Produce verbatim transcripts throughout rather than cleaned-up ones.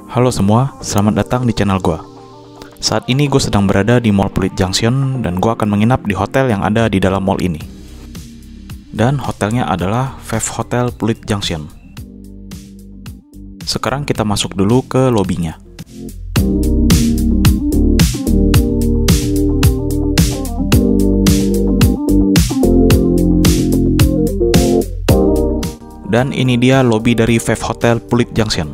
Halo semua, selamat datang di channel gua. Saat ini gue sedang berada di Mall Pluit Junction dan gue akan menginap di hotel yang ada di dalam mall ini. Dan hotelnya adalah Veve Hotel Pluit Junction. Sekarang kita masuk dulu ke lobinya. Dan ini dia lobi dari Veve Hotel Pluit Junction.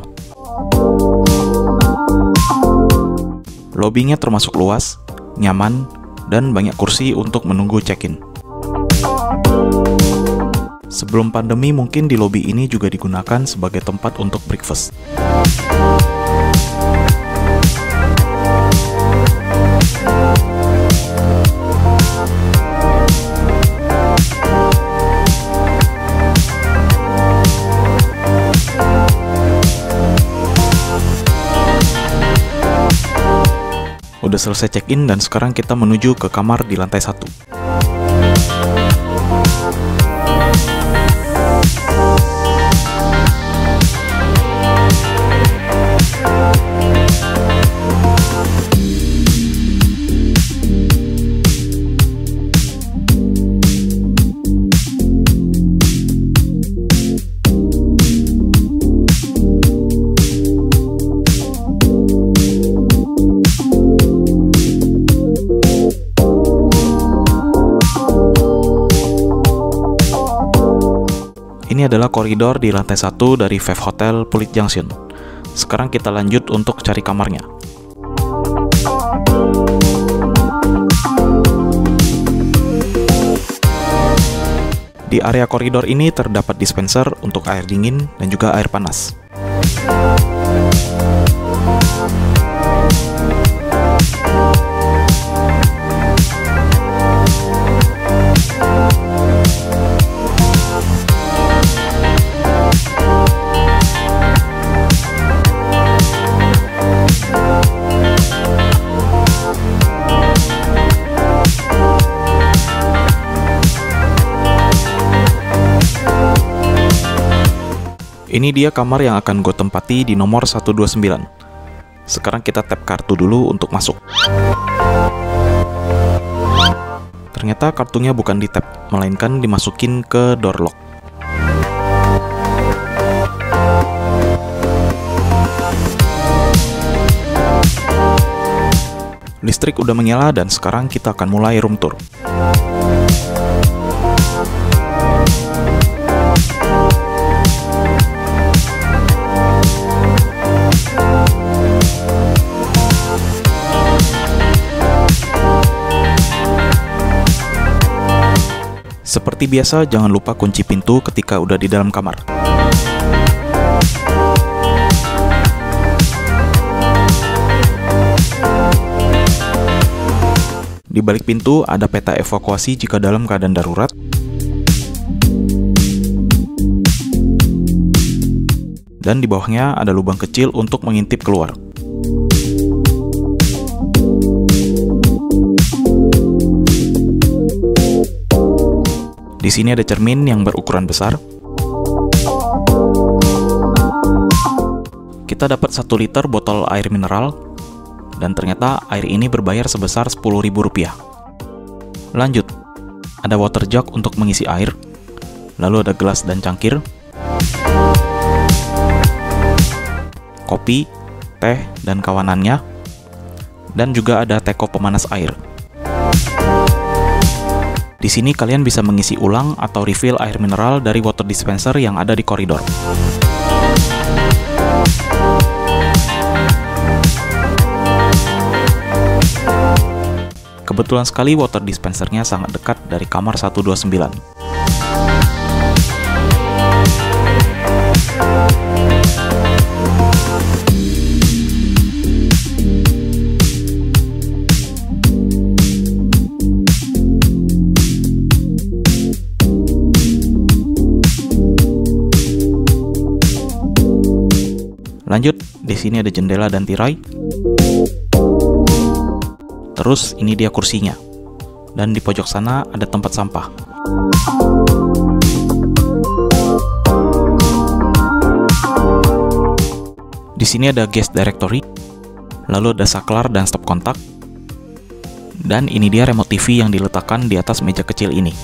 Lobinya termasuk luas, nyaman, dan banyak kursi untuk menunggu check-in. Sebelum pandemi mungkin di lobi ini juga digunakan sebagai tempat untuk breakfast. Udah selesai check-in dan sekarang kita menuju ke kamar di lantai satu. Ini adalah koridor di lantai satu dari Veve Hotel Pluit Junction. Sekarang kita lanjut untuk cari kamarnya. Di area koridor ini terdapat dispenser untuk air dingin dan juga air panas. Ini dia kamar yang akan gue tempati di nomor seratus dua puluh sembilan. Sekarang kita tap kartu dulu untuk masuk. Ternyata kartunya bukan di tap, melainkan dimasukin ke door lock. Listrik udah menyala dan sekarang kita akan mulai room tour. Seperti biasa, jangan lupa kunci pintu ketika udah di dalam kamar. Di balik pintu ada peta evakuasi jika dalam keadaan darurat. Dan di bawahnya ada lubang kecil untuk mengintip keluar. Di sini ada cermin yang berukuran besar. Kita dapat satu liter botol air mineral, dan ternyata air ini berbayar sebesar sepuluh ribu rupiah. Lanjut, ada water jug untuk mengisi air, lalu ada gelas dan cangkir, kopi, teh, dan kawanannya, dan juga ada teko pemanas air. Di sini kalian bisa mengisi ulang atau refill air mineral dari water dispenser yang ada di koridor. Kebetulan sekali water dispensernya sangat dekat dari kamar seratus dua puluh sembilan. Lanjut, di sini ada jendela dan tirai. Terus ini dia kursinya. Dan di pojok sana ada tempat sampah. Di Di sini ada guest directory, lalu ada saklar dan stop kontak, dan ini dia remote T V yang diletakkan di atas meja kecil ini.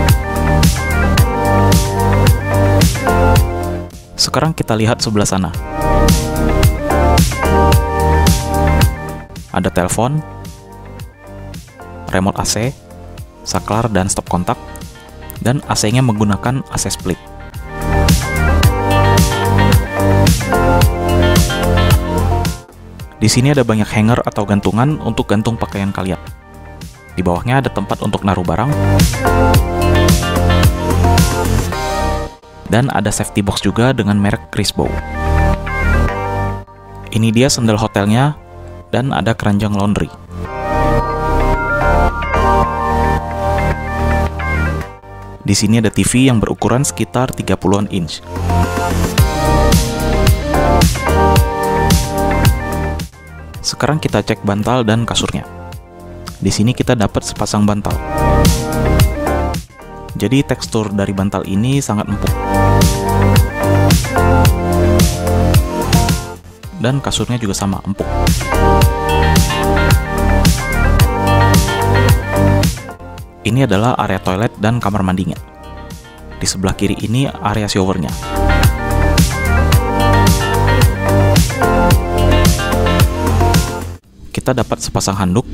Sekarang kita lihat sebelah sana. Ada telepon, remote A C, saklar dan stop kontak, dan A C-nya menggunakan A C split. Di sini ada banyak hanger atau gantungan untuk gantung pakaian kalian. Di bawahnya ada tempat untuk naruh barang. Dan ada safety box juga dengan merek Crisbo. Ini dia sendal hotelnya, dan ada keranjang laundry. Di sini ada T V yang berukuran sekitar tiga puluhan inch. Sekarang kita cek bantal dan kasurnya. Di sini kita dapat sepasang bantal. Jadi tekstur dari bantal ini sangat empuk. Dan kasurnya juga sama, empuk. Ini adalah area toilet dan kamar mandinya. Di sebelah kiri ini area showernya. Kita dapat sepasang handuk.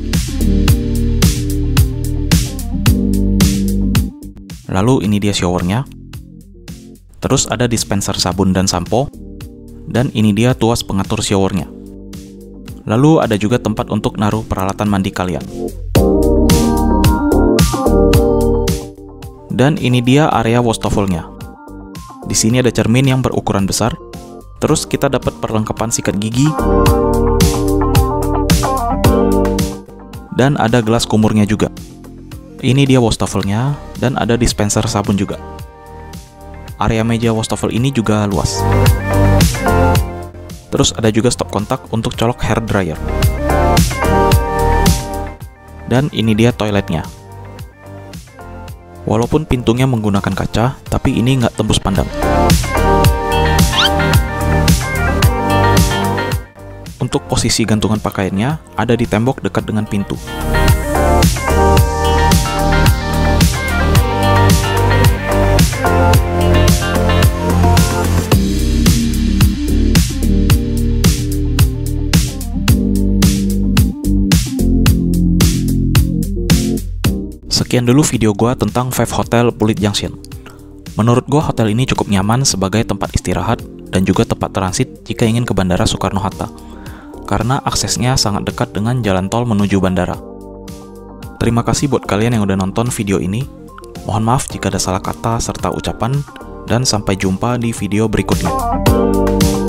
Lalu ini dia showernya. Terus ada dispenser sabun dan sampo. Dan ini dia tuas pengatur showernya. Lalu ada juga tempat untuk naruh peralatan mandi kalian. Dan ini dia area wastafelnya. Di sini ada cermin yang berukuran besar. Terus kita dapat perlengkapan sikat gigi. Dan ada gelas kumurnya juga. Ini dia wastafelnya, dan ada dispenser sabun juga. Area meja wastafel ini juga luas. Terus ada juga stop kontak untuk colok hair dryer. Dan ini dia toiletnya. Walaupun pintunya menggunakan kaca, tapi ini nggak tembus pandang. Untuk posisi gantungan pakaiannya ada di tembok dekat dengan pintu. Sekian dulu video gua tentang Five Hotel Pulit Junction. Menurut gua hotel ini cukup nyaman sebagai tempat istirahat dan juga tempat transit jika ingin ke Bandara Soekarno-Hatta, karena aksesnya sangat dekat dengan jalan tol menuju bandara. Terima kasih buat kalian yang udah nonton video ini. Mohon maaf jika ada salah kata serta ucapan, dan sampai jumpa di video berikutnya.